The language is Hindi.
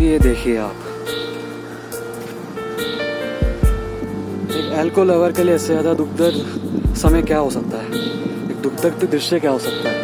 ये देखिए आप, एक एल्को लवर के लिए इससे ज़्यादा दुखद समय क्या हो सकता है, एक दुखद दृश्य क्या हो सकता है।